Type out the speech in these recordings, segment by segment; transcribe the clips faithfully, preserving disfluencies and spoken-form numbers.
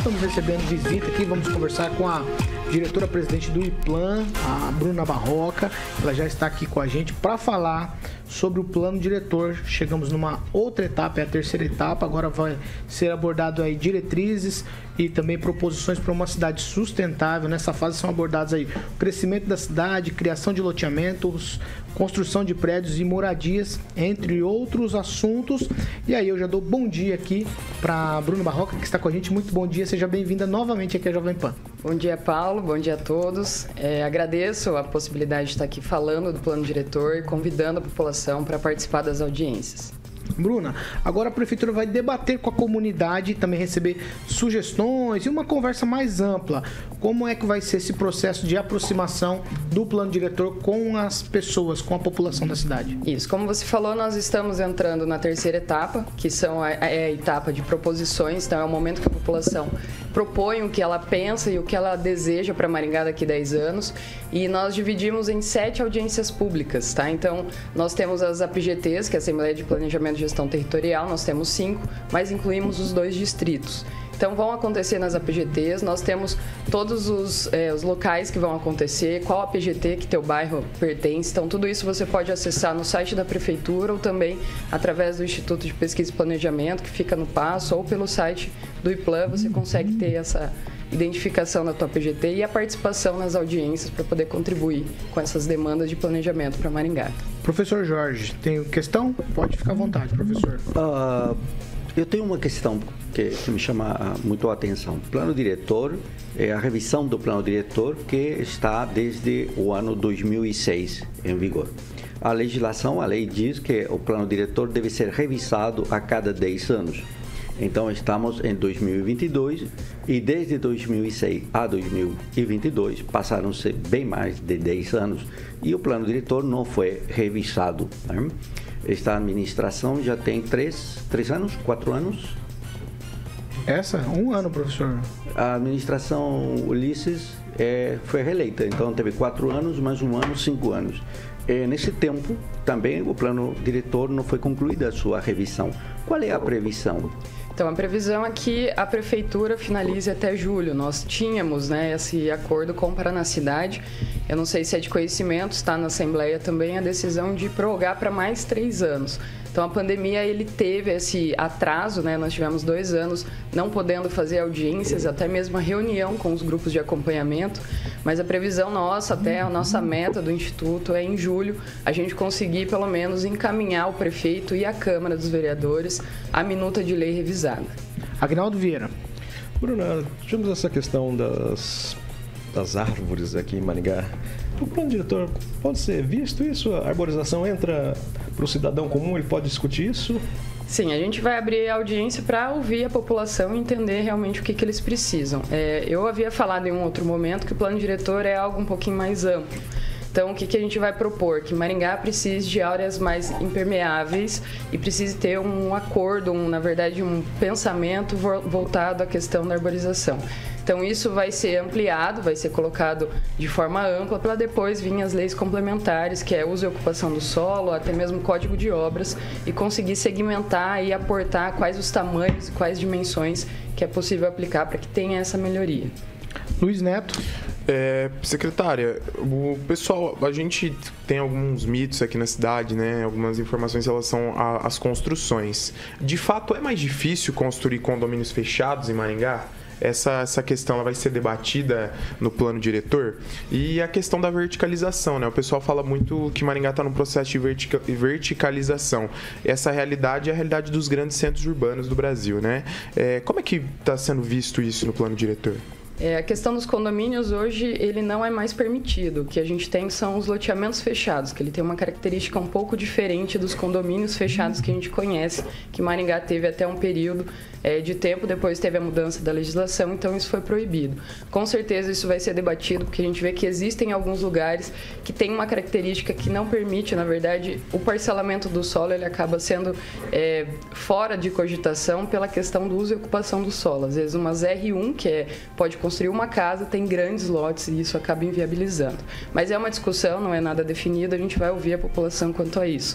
estamos recebendo visita aqui, vamos conversar com a diretora-presidente do IPLAN, a Bruna Barroca. Ela já está aqui com a gente para falar sobre o plano diretor. Chegamos numa outra etapa, é a terceira etapa, agora vai ser abordado aí diretrizes e também proposições para uma cidade sustentável. Nessa fase são abordados aí o crescimento da cidade, criação de loteamentos, construção de prédios e moradias, entre outros assuntos. E aí eu já dou bom dia aqui para Bruna Barroca, que está com a gente. Muito bom dia, seja bem-vinda novamente aqui à Jovem Pan. Bom dia, Paulo, bom dia a todos. É, agradeço a possibilidade de estar aqui falando do plano diretor e convidando a população para participar das audiências. Bruna, agora a Prefeitura vai debater com a comunidade e também receber sugestões e uma conversa mais ampla. Como é que vai ser esse processo de aproximação do plano diretor com as pessoas, com a população da cidade? Isso, como você falou, nós estamos entrando na terceira etapa, que são a, a, a etapa de proposições. Então é o momento que a população propõe o que ela pensa e o que ela deseja para Maringá daqui a dez anos. E nós dividimos em sete audiências públicas, tá? Então nós temos as A P G Ts, que é a Assembleia de Planejamento e Gestão Territorial, nós temos cinco, mas incluímos os dois distritos. Então vão acontecer nas A P G Ts, nós temos todos os, é, os locais que vão acontecer, qual A P G T que teu bairro pertence. Então tudo isso você pode acessar no site da Prefeitura ou também através do Instituto de Pesquisa e Planejamento, que fica no Passo, ou pelo site do IPLAN, você consegue ter essa identificação da tua A P G T e a participação nas audiências para poder contribuir com essas demandas de planejamento para Maringá. Professor Jorge, tem questão? Pode ficar à vontade, professor. Uh, eu tenho uma questão que, que me chama muito a atenção. Plano diretor é a revisão do plano diretor que está desde o ano dois mil e seis em vigor. A legislação, a lei diz que o plano diretor deve ser revisado a cada dez anos. Então, estamos em dois mil e vinte e dois e desde dois mil e seis a dois mil e vinte e dois passaram-se bem mais de dez anos e o plano diretor não foi revisado, né? Esta administração já tem três, três anos, quatro anos? Essa? Um ano, professor. A administração Ulisses é, foi reeleita, então teve quatro anos, mais um ano, cinco anos. E nesse tempo, também o plano diretor não foi concluída a sua revisão. Qual é a previsão? Então, a previsão é que a Prefeitura finalize até julho. Nós tínhamos, né, esse acordo com Paranacidade. Eu não sei se é de conhecimento, está na Assembleia também a decisão de prorrogar para mais três anos. Então, a pandemia, ele teve esse atraso, né? Nós tivemos dois anos não podendo fazer audiências, até mesmo a reunião com os grupos de acompanhamento, mas a previsão nossa, até a nossa meta do Instituto é em julho, a gente conseguir, pelo menos, encaminhar o prefeito e a Câmara dos Vereadores a minuta de lei revisada. Agnaldo Vieira. Bruna, tivemos essa questão das, das árvores aqui em Maringá. O plano diretor, pode ser visto isso? A arborização entra para o cidadão comum, ele pode discutir isso? Sim, a gente vai abrir a audiência para ouvir a população e entender realmente o que, que eles precisam. É, eu havia falado em um outro momento que o plano diretor é algo um pouquinho mais amplo. Então, o que, que a gente vai propor? Que Maringá precise de áreas mais impermeáveis e precise ter um acordo, um, na verdade, um pensamento voltado à questão da arborização. Então, isso vai ser ampliado, vai ser colocado de forma ampla para depois vir as leis complementares, que é uso e ocupação do solo, até mesmo código de obras, e conseguir segmentar e aportar quais os tamanhos e quais dimensões que é possível aplicar para que tenha essa melhoria. Luiz Neto. É, secretária, o pessoal, a gente tem alguns mitos aqui na cidade, né? Algumas informações em relação às construções. De fato, é mais difícil construir condomínios fechados em Maringá? Essa, essa questão ela vai ser debatida no plano diretor. E a questão da verticalização, né? O pessoal fala muito que Maringá está num processo de vertica, verticalização. Essa realidade é a realidade dos grandes centros urbanos do Brasil, né? É, como é que está sendo visto isso no plano diretor? É, a questão dos condomínios hoje, ele não é mais permitido. O que a gente tem são os loteamentos fechados, que ele tem uma característica um pouco diferente dos condomínios fechados que a gente conhece, que Maringá teve até um período é, de tempo, depois teve a mudança da legislação, então isso foi proibido. Com certeza isso vai ser debatido, porque a gente vê que existem alguns lugares que tem uma característica que não permite, na verdade, o parcelamento do solo, ele acaba sendo é, fora de cogitação pela questão do uso e ocupação do solo. Às vezes umas R um, que é, pode construir uma casa, tem grandes lotes e isso acaba inviabilizando. Mas é uma discussão, não é nada definido, a gente vai ouvir a população quanto a isso.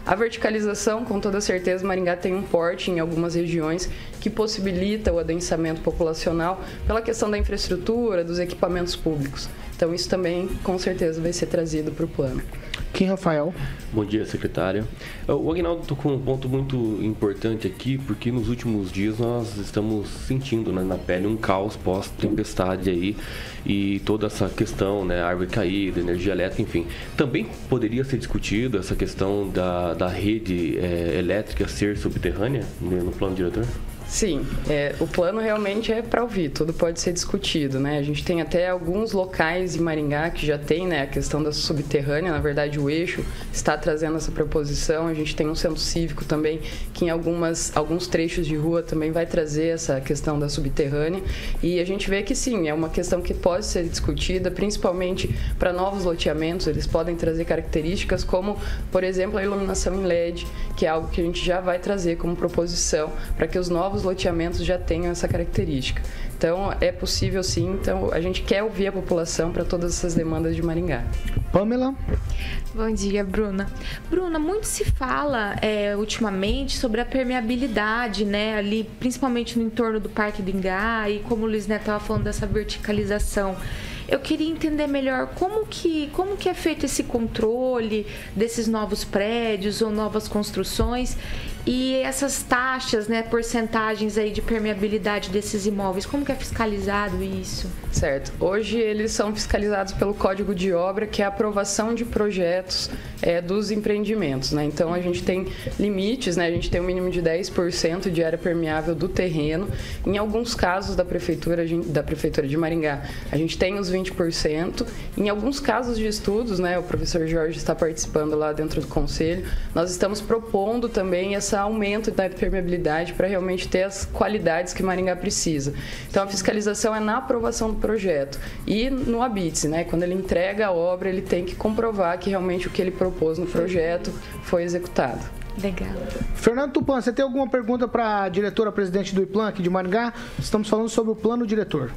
A verticalização, com toda certeza, Maringá tem um porte em algumas regiões que possibilita o adensamento populacional pela questão da infraestrutura, dos equipamentos públicos. Então, isso também, com certeza, vai ser trazido para o plano. Kim Rafael. Bom dia, secretária. O Aguinaldo tocou um ponto muito importante aqui, porque nos últimos dias nós estamos sentindo, né, na pele um caos pós-tempestade aí, e toda essa questão, né, árvore caída, energia elétrica, enfim. Também poderia ser discutido essa questão da, da rede é, elétrica ser subterrânea, né, no plano diretor? Sim, é, o plano realmente é para ouvir, tudo pode ser discutido, né? A gente tem até alguns locais em Maringá que já tem, né, a questão da subterrânea, na verdade o eixo está trazendo essa proposição, a gente tem um centro cívico também que em algumas, alguns trechos de rua também vai trazer essa questão da subterrânea e a gente vê que sim, é uma questão que pode ser discutida, principalmente para novos loteamentos, eles podem trazer características como, por exemplo, a iluminação em L E D, que é algo que a gente já vai trazer como proposição para que os novos loteamentos já tenham essa característica. Então, é possível sim. Então, a gente quer ouvir a população para todas essas demandas de Maringá. Pamela? Bom dia, Bruna. Bruna, muito se fala é, ultimamente sobre a permeabilidade, né? Ali, principalmente no entorno do Parque do Ingá e como o Luiz Neto estava falando dessa verticalização. Eu queria entender melhor como que, como que é feito esse controle desses novos prédios ou novas construções e essas taxas, né, porcentagens aí de permeabilidade desses imóveis, como que é fiscalizado isso? Certo. Hoje eles são fiscalizados pelo Código de Obra, que é a aprovação de projetos é, dos empreendimentos, né? Então a gente tem limites, né? A gente tem um mínimo de dez por cento de área permeável do terreno. Em alguns casos da prefeitura, da prefeitura de Maringá, a gente tem os vinte por cento. Em alguns casos de estudos, né, o professor Jorge está participando lá dentro do conselho, nós estamos propondo também esse aumento da permeabilidade para realmente ter as qualidades que Maringá precisa. Então a fiscalização é na aprovação do projeto e no habite-se, né, quando ele entrega a obra, ele tem que comprovar que realmente o que ele propôs no projeto foi executado. Legal. Fernando Tupan, você tem alguma pergunta para a diretora-presidente do IPLAN aqui de Maringá? Estamos falando sobre o plano diretor.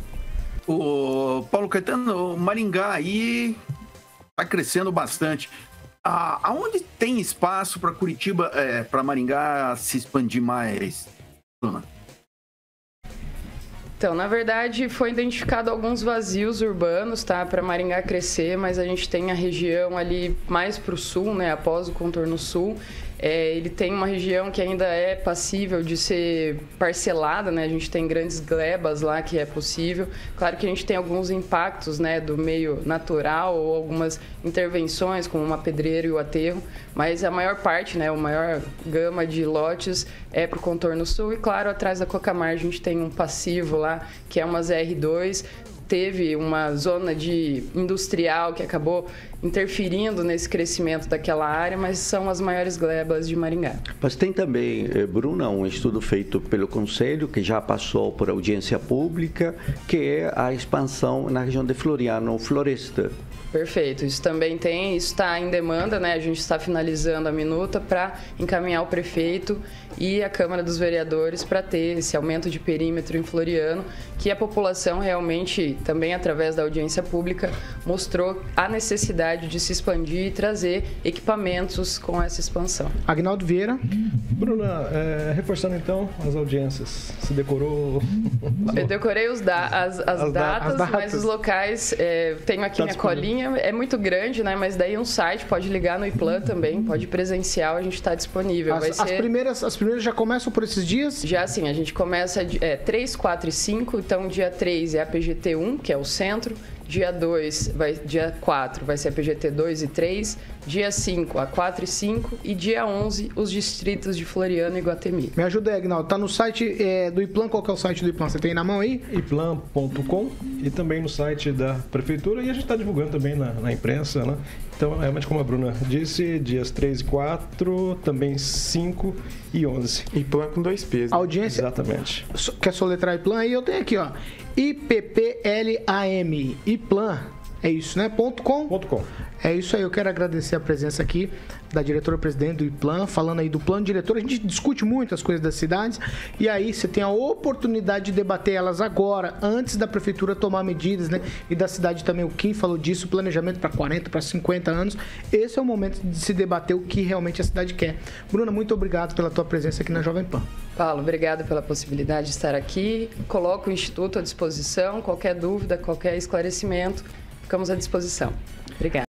O Paulo Caetano, o Maringá aí está crescendo bastante. Ah, aonde tem espaço para Curitiba, é, para Maringá se expandir mais, Bruna? Então, na verdade, foi identificado alguns vazios urbanos, tá, para Maringá crescer, mas a gente tem a região ali mais para o sul, né, após o contorno sul. É, ele tem uma região que ainda é passível de ser parcelada, né? A gente tem grandes glebas lá que é possível. Claro que a gente tem alguns impactos, né, do meio natural ou algumas intervenções, como uma pedreira e o aterro, mas a maior parte, né, a maior gama de lotes é para o contorno sul. E, claro, atrás da Cocamar a gente tem um passivo lá, que é uma Z R dois. Teve uma zona de industrial que acabou interferindo nesse crescimento daquela área, mas são as maiores glebas de Maringá. Mas tem também, Bruna, um estudo feito pelo Conselho, que já passou por audiência pública, que é a expansão na região de Floriano, Floresta. Perfeito, isso também tem, isso está em demanda, né? A gente está finalizando a minuta para encaminhar o prefeito e a Câmara dos Vereadores para ter esse aumento de perímetro em Floriano, que a população realmente, também através da audiência pública, mostrou a necessidade de se expandir e trazer equipamentos com essa expansão. Agnaldo Vieira. Bruna, é, reforçando então as audiências, você decorou? Eu decorei os da as, as, as, datas, as datas, mas os locais, é, tenho aqui tá minha disponível. colinha, é muito grande, né? Mas daí um site, pode ligar no IPLAN também, pode ir presencial, a gente está disponível. As, Vai as, ser... primeiras, as primeiras já começam por esses dias? Já sim, a gente começa é, três, quatro e cinco, então dia três é a P G T um, que é o centro, dia dois, vai, dia quatro vai ser a P G T dois e três, dia cinco a quatro e cinco e dia onze os distritos de Floriano e Iguatemi. Me ajuda aí, Agnaldo. Tá no site é, do IPLAN, qual que é o site do IPLAN? Você tem na mão aí? iplan ponto com e também no site da Prefeitura, e a gente está divulgando também na, na imprensa, né? Então, realmente, como a Bruna disse, dias três e quatro, também cinco e onze. IPLAN com dois P's. Né? Audiência. Exatamente. Quer soletrar IPLAN aí? Eu tenho aqui, ó. I P P L A M. IPLAN. É isso, né? Ponto .com? Ponto .com. É isso aí, eu quero agradecer a presença aqui da diretora-presidente do IPLAN, falando aí do plano diretor. A gente discute muito as coisas das cidades e aí você tem a oportunidade de debater elas agora, antes da prefeitura tomar medidas, né? E da cidade também, o Kim falou disso, planejamento para quarenta, para cinquenta anos. Esse é o momento de se debater o que realmente a cidade quer. Bruna, muito obrigado pela tua presença aqui na Jovem Pan. Paulo, obrigado pela possibilidade de estar aqui. Coloco o Instituto à disposição, qualquer dúvida, qualquer esclarecimento, ficamos à disposição. Obrigada.